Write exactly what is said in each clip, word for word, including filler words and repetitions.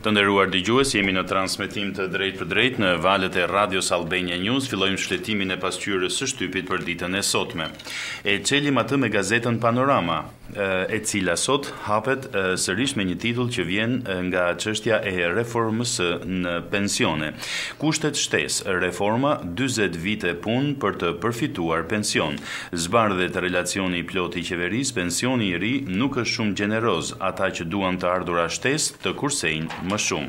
Të nderuar dëgjues, jemi në transmetim të drejtë për drejtë në valët e Radios Albania News. Fillojmë shletimin e pasqyrës së shtypit për ditën e sotme. E çelim atë me gazetën Panorama, e cila sot hapet sërish me një titull që vjen nga çështja e reformës në pensione. Kushtet shtesë, reforma dyzet vite punë për të përfituar pension. Zbardhet relacioni i plot i qeverisë, pensioni i ri nuk është shumë gjeneroz, ata që duan të ardhura shtesë të kursejnë më shumë.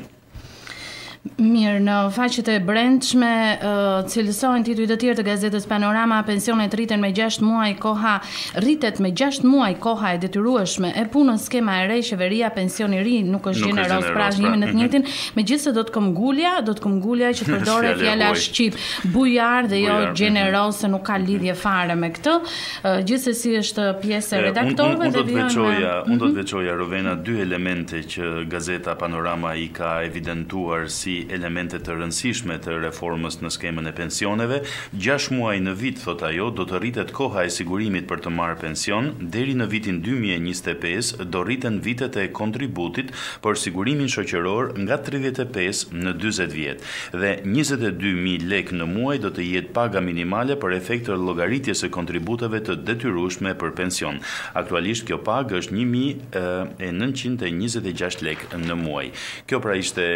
Mirë, në faqet e brendshme uh, cilësojnë titujt e tjerë të gazetës Panorama, pensionet rriten me gjashtë muaj, koha rritet me gjashtë muaj koha e detyrueshme e punës, skema e re, qeveria, pensioni i ri nuk është gjeneroz, pra jemi në të njëjtin. Megjithëse do të këmbgulja, do të këmbgulja që përdore fjala shqip, bujar dhe jo gjeneroz, se nuk ka lidhje fare me këtë. Uh, Gjithsesi është pjesë e redaktorëve dhe vijnë. Unë do të veçoja Rovena dy elemente që gazeta Panorama i ka evidentuar si elemente të rëndësishme të reformës në skemën e pensioneve. Gjashtë muaj në vit, thot ajo, do të rritet koha e sigurimit për të marrë pension, deri në vitin dy mijë e njëzet e pesë do rriten vitet e kontributit për sigurimin shoqëror nga tridhjetë e pesë në dyzet vjet dhe njëzet e dy mijë lekë në muaj do të jetë paga minimale për efekt të llogaritjes së kontributeve të detyrueshme për pension. Aktualisht kjo pagë është një mijë e nëntëqind e njëzet e gjashtë lekë në muaj. Kjo pra ishte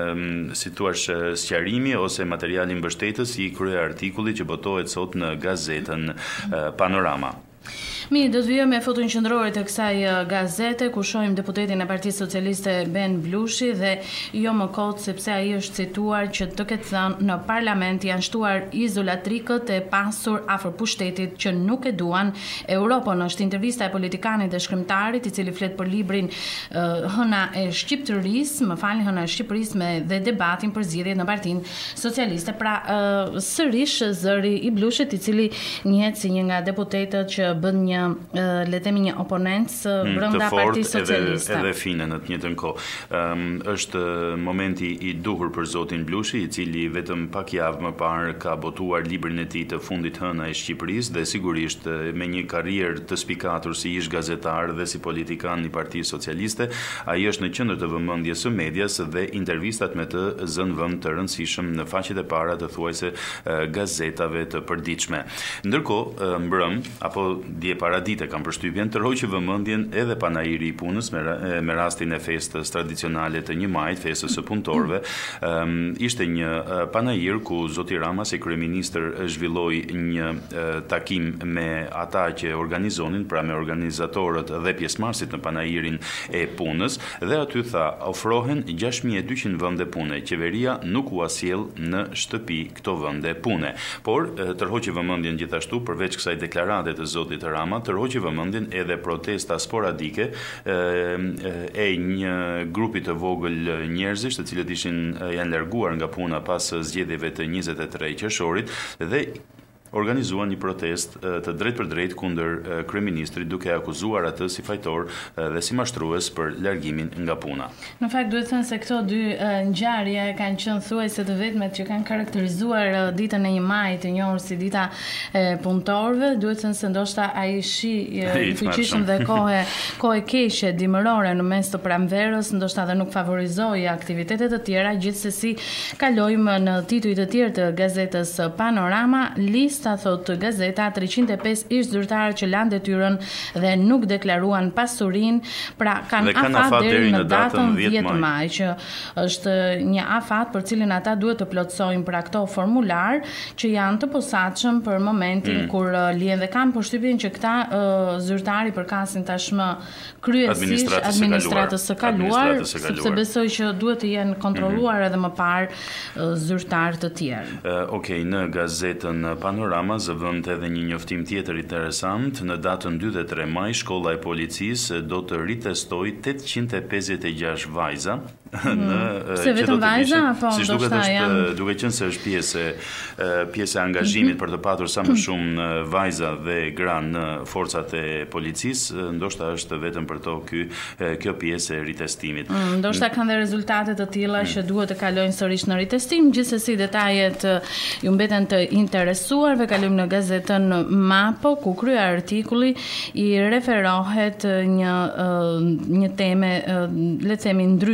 si thua sqarimi ose materiali mbështetës i krye artikullit që botohet sot në gazetën Panorama. Mi, do të vijojmë me foton qendrore të kësaj gazete, ku shohim deputetin e Partisë Socialiste Ben Blushi dhe jo më kot sepse ai është cituar që të ketë thënë në parlament janë shtuar izolatrikët e pasur afër pushtetit që nuk e duan Europën. Është intervista e politikanit dhe shkrimtarit i cili flet për librin uh, Hëna e Shqiptërisë, më falni, Hëna e Shqipërisë me dhe debatin për zgjedhjet në Partinë Socialiste. Pra uh, sërish zëri i Blushit, i cili njihet si një nga deputetët që bën një le themi një oponencë brenda Partisë Socialiste. Edhe, edhe fine në të njëjtën kohë. Um, është momenti i duhur për zotin Blushi, i cili vetëm pak javë më parë ka botuar librin e tij të fundit, Hëna e Shqipërisë, dhe sigurisht me një karrierë të spikatur si ish gazetar dhe si politikan i Partisë Socialiste, ai është në qendër të vëmendjes së medias dhe intervistat me të zënë vend të rëndësishëm në faqet e para të thuajse uh, gazetave të përditshme. Ndërkohë, uh, mbrëm apo dje paradite kam përshtypjen të rroqë vëmendjen edhe panairi i punës me, me rastin e festës tradicionale të një majit, festës së punëtorëve. Um, ishte një uh, panair ku zoti Rama si kryeministër zhvilloi një uh, takim me ata që organizonin, pra me organizatorët dhe pjesëmarrësit në panairin e punës, dhe aty tha ofrohen gjashtë mijë e dyqind vende pune. Qeveria nuk u asjell në shtëpi këto vende pune. Por uh, tërhoqi vëmendjen gjithashtu përveç kësaj deklarate të zotit Rama, të rroqi vëmendjen edhe protesta sporadike e, e një grupi të vogël njerëzish, të cilët ishin janë larguar nga puna pas zgjedhjeve të njëzet e tre qershorit dhe organizuan një protest të drejt për drejt kundër kryeministrit, duke akuzuar atë si fajtor dhe si mashtrues për largimin nga puna. Në fakt duhet thënë se këto dy ngjarje kanë qenë thuajse të vetmet që kanë karakterizuar ditën e një majit të njohur si dita e punëtorëve. Duhet thënë se ndoshta ai shi i fuqishëm dhe kohë kohë keqe dimërore në mes të pranverës ndoshta edhe nuk favorizoi aktivitete të tjera. Gjithsesi kalojmë në titujt e tjerë të gazetës Panorama. Lista, thot gazeta, treqind e pesë ish zyrtarë që lanë detyrën dhe nuk deklaruan pasurinë, pra kanë kan afat deri në datën dhjetë maj, që është një afat për cilin ata duhet të plotësojnë pra këto formular që janë të posaçëm për momentin mm. kur uh, lihen dhe kanë përshtypjen që këta uh, zyrtari përkasin tashmë kryesisht administratës së kaluar, sepse besoj që duhet të jenë kontrolluar mm-hmm. edhe më parë uh, zyrtarë të tjerë. Uh, Okej, okay, në gazetën Panorama zëvend edhe një njoftim tjetër interesant. Në datën dy dhe tre maj, shkolla e policisë do të ritestoj tetëqind e pesëdhjetë e gjashtë vajza. Mm. Në, se vetëm vajza apo si ndoshta janë duke qenë se është pjesë pjesë e angazhimit mm-hmm. për të patur sa më shumë vajza dhe gra në forcat e policisë, ndoshta është vetëm për to ky kjo pjesë e ritestimit. Mm, ndoshta kanë dhe rezultate të tilla mm. që duhet të kalojnë sërish në ritestim. Gjithsesi detajet ju mbeten të interesuarve. Kalojmë në gazetën Mapo, ku krye artikulli i referohet një një teme le të themi ndryshe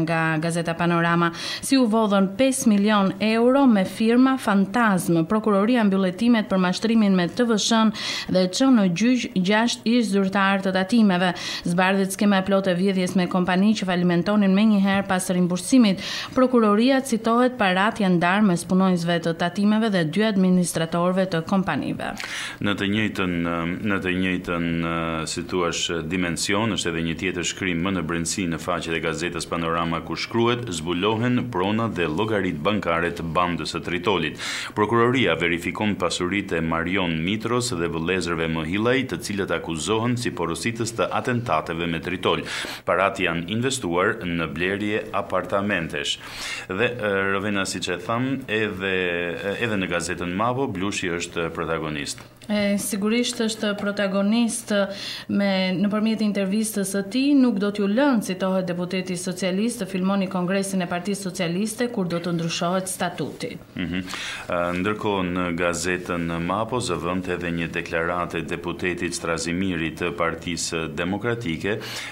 nga Gazeta Panorama. Si u vodhën pesë milion euro me firma Fantazm. Prokuroria mbyll hetimet për mashtrimin me T V S-n dhe çon në gjyq gjashtë ish zyrtar të tatimeve. Zbardhet skema e plotë e vjedhjes me kompani që falimentonin menjëherë pas rimbursimit. Prokuroria citohet parat janë ndarë mes punonjësve të tatimeve dhe dy administratorëve të kompanive. Në të njëjtën në të njëjtën si thua dimension është edhe një tjetër shkrim më në brendësi në faqet e gazetës Panorama ku shkruhet zbulohen pronat dhe llogaritë bankare të bandës së Tritolit. Prokuroria verifikon pasuritë e Marion Mitros dhe vëllezërve Mohillaj, të cilët akuzohen si porositës të atentateve me Tritol. Parat janë investuar në blerje apartamentesh. Dhe Rovena, siç e tham, edhe edhe në gazetën Mavo Blushi është protagonist. E, sigurisht është protagonist me nëpërmjet intervistës së tij, nuk do t'ju lënë, citohet deputeti socialist, të filmoni kongresin e Partisë Socialiste kur do të ndryshohet statuti. Mm-hmm. Ndërkohë në gazetën Mapo zëvendë edhe një deklaratë e deputetit Strazimiri të Partisë Demokratike,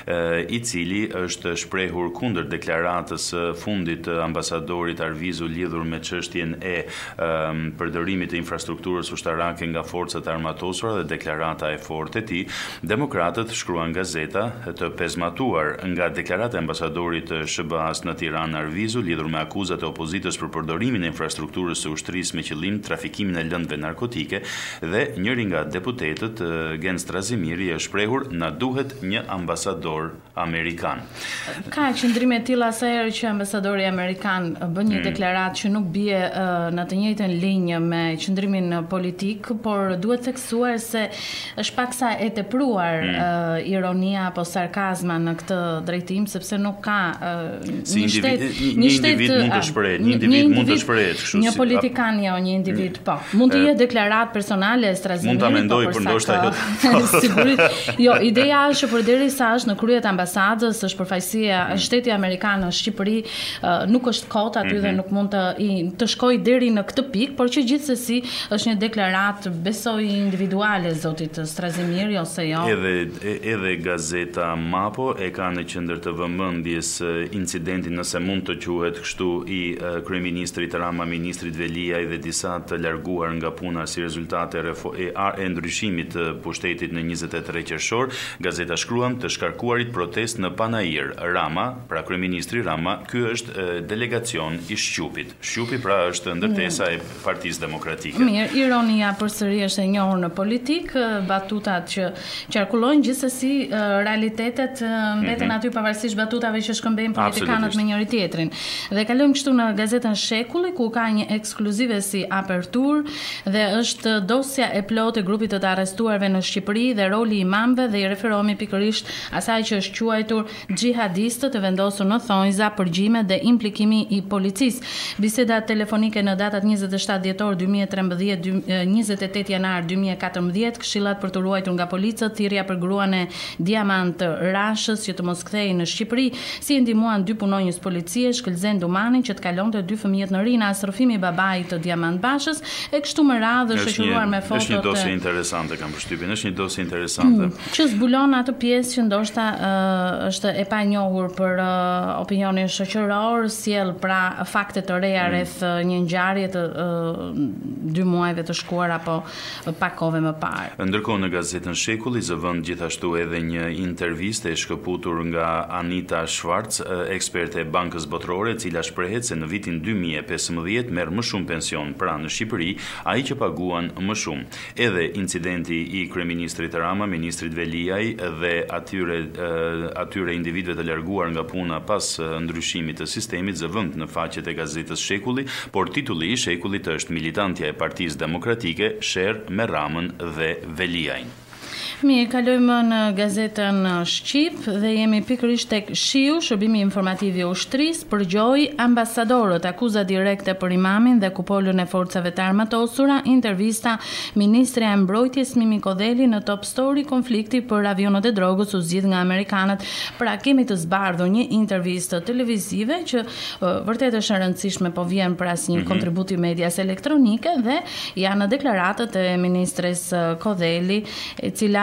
i cili është shprehur kundër deklaratës së fundit të ambasadorit Arvizu lidhur me çështjen e um, përdorimit të infrastrukturës ushtarake nga forcat armatosura dhe deklarata e fortë e tij. Demokratët, shkruan gazeta, të pezmatuar nga deklarata e ambasadorit të S B A-s në Tiranë Arvizu lidhur me akuzat e opozitës për përdorimin e infrastrukturës së ushtrisë me qëllim trafikimin e lëndëve narkotike, dhe njëri nga deputetët, Gen Strazimiri, është shprehur na duhet një ambasador amerikan. Ka qëndrime të tilla sa herë që ambasadori amerikan bën një mm. deklaratë që nuk bie uh, në të njëjtën linjë me qëndrimin politik, por duhet theksuar se është paksa e tepruar mm. uh, ironia apo sarkazma në këtë drejtim, sepse nuk ka uh, si një shtet, individ, një individ mund të shprehet, një individ mund të shprehet, kështu një si politikan jo, një individ po. Mund të jetë deklaratë personale e Strazimirit. Mund ta mendoj për ndoshta jo. Sigurisht. Jo, ideja është që përderisa është në krye të ambasadës, është përfaqësia e shteti amerikan në Shqipëri, uh, nuk është kot aty mm -hmm. dhe nuk mund të i, të shkojë deri në këtë pikë, por që gjithsesi është një deklaratë besoj individuale zotit Strazimiri ose jo. Edhe edhe gazeta Mapo e ka në qendër të vëmendjes incidentin, nëse mund të quhet kështu, i kryeministrit Rama, ministrit Veliaj dhe disa të larguar nga puna si rezultate e, e ndryshimit të pushtetit në njëzet e tre qershor. Gazeta shkruan të shkarkuarit protest në Panajir. Rama, pra kryeministri Rama, ky është e, delegacion i Shqupit. Shqupi pra është ndërtesa e Partisë Demokratike. Mirë, ironia përsëri është e njohur në politik, batutat që qarkullojnë, gjithsesi realitetet mbeten aty pavarësisht batutave që shkëmbejnë politikanët me njëri tjetrin. Dhe kalojmë kështu në gazetën Shekulli, ku ka një ekskluzive si apertur dhe është dosja e plotë e grupit të të arrestuarve në Shqipëri dhe roli i imamëve, dhe i referohemi pikërisht asaj që është quajtur xhihadistët e vendosur në thonjza, përgjime dhe implikimi i policisë. Bisedat telefonike në datat njëzet e shtatë dhjetor dy mijë e trembëdhjetë, njëzet e tetë janar dy mijë e katërmbëdhjetë, këshillat për të ruajtur nga policët, thirrja për gruan e Diamant Rashës që të mos kthehej në Shqipëri, si e ndihmuan dy punonjës policie, Shkëlzen Dumanin që të kalonte dy fëmijët në Rina, rrëfimi i babait të Diamant Bashës, e kështu me radhë, shoqëruar me fotot. Është një dosje interesante, kam përshtypjen, është një dosje interesante. Mm, që zbulon atë pjesë që ndoshta uh, është e panjohur për uh, opinionin shoqëror, sjell pra fakte të reja rreth mm. një ngjarje të uh, dy muajve të shkuar apo pak kohë më parë. Ndërkohë në gazetën Shekulli zëvend gjithashtu edhe një intervistë e shkëputur nga Anita Schwartz, eksperte e Bankës Botërore, e cila shprehet se në vitin dy mijë e pesëmbëdhjetë merr më shumë pension pra në Shqipëri ai që paguan më shumë. Edhe incidenti i kryeministrit Rama, ministrit Veliaj dhe atyre atyre individëve të larguar nga puna pas ndryshimit të sistemit zëvend në faqet e gazetës Shekulli, por titulli i Shekullit është militantja e Partisë Demokratike sherr me Ramën dhe Veliajin. Mirë, kalojmë në gazetën Shqip dhe jemi pikërisht tek Shiu, shërbimi informativ i ushtrisë, përgjoj ambasadorët, akuza direkte për imamin dhe kupolën e forcave të armatosura, intervista ministre e mbrojtjes Mimi Kodeli në Top Story, konflikti për avionët e drogës u zgjidh nga amerikanët. Pra kemi të zbardhur një intervistë televizive që uh, vërtet është e rëndësishme, po vjen për asnjë mm-hmm. kontributi medias elektronike dhe janë deklaratët e ministres Kodeli, e cila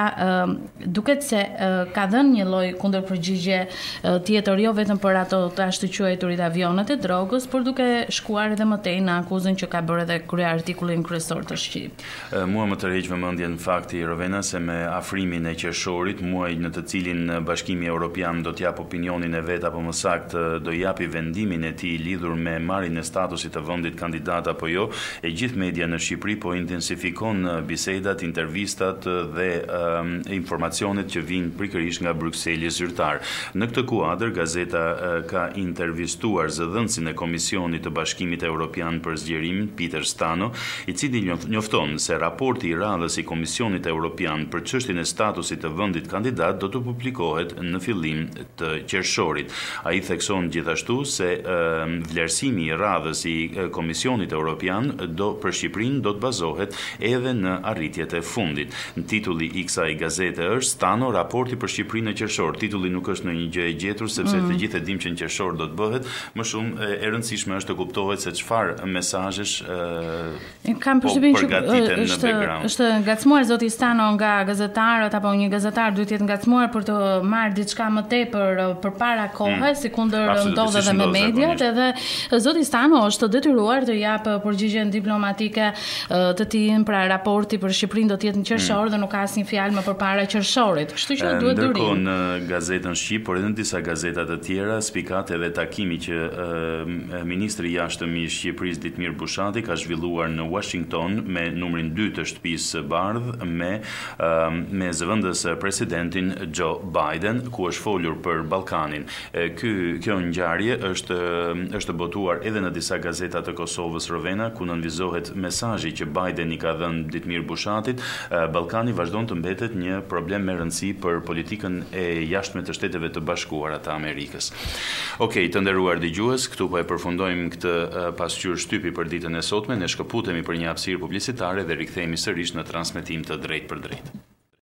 duket se ka dhënë një lloj kundërpërgjigje tjetër, jo vetëm për ato të ashtu quajturit avionet e drogës, por duke shkuar edhe më tej në akuzën që ka bërë edhe kryeartikullin kryesor të Shqip. Mua më tërheq vëmendjen fakti, Rovena, se me afrimin e qershorit, muaj në të cilin Bashkimi Evropian do t'jap opinionin e vet apo më saktë do japi vendimin e tij lidhur me marrjen e statusit të vendit kandidat apo jo, e gjithë media në Shqipëri po intensifikon bisedat, intervistat dhe um, informacionet që vijnë pikërisht nga Brukseli zyrtar. Në këtë kuadër, gazeta uh, ka intervistuar zëdhënësin e Komisionit të Bashkimit Evropian për zgjerim, Peter Stano, i cili njofton se raporti i radhës i Komisionit Evropian për çështjen e statusit të vendit kandidat do të publikohet në fillim të qershorit. Ai thekson gjithashtu se uh, vlerësimi i radhës i Komisionit Evropian do për Shqipërinë do të bazohet edhe në arritjet e fundit. Në titulli i kësaj gazete është Stano, raporti për Shqipërinë në qershor. Titulli nuk është në një gjë e gjetur, sepse mm. të gjithë e dimë që në qershor do të bëhet, më shumë e rëndësishme është të kuptohet se çfarë mesazhesh ë kam përshtypjen që është është ngacmuar zoti Stano nga gazetarët, apo një gazetar duhet të jetë ngacmuar për të marrë diçka më tepër përpara kohës, mm. si kundër ndodh edhe me mediat, edhe zoti Stano është detyruar të japë përgjigjen diplomatike të tij, pra raporti për Shqipërinë do të jetë në qershor mm. dhe nuk ka asnjë fjalë më përpara qershorit. Kështu që duhet durim. Ndërkohë në gazetën Shqip, por edhe në disa gazeta të tjera, spikat edhe takimi që uh, ministri i jashtëm i Shqipërisë Ditmir Bushati ka zhvilluar në Washington me numrin dy të shtëpisë së bardhë me uh, me zëvendës presidentin Joe Biden, ku është folur për Ballkanin. Ky kjo ngjarje është është botuar edhe në disa gazeta të Kosovës, Rovena, ku nënvizohet mesazhi që Biden i ka dhënë Ditmir Bushatit. Ballkani vazhdon të mbetet një problem me rëndësi për politikën e jashtme të Shteteve të Bashkuara të Amerikës. Okej, të nderuar dëgjues, këtu po e përfundojmë këtë pasqyrë shtypi për ditën e sotme. Ne shkëputemi për një hapësirë publicitare dhe rikthehemi sërish në transmetim të drejtë për drejtë.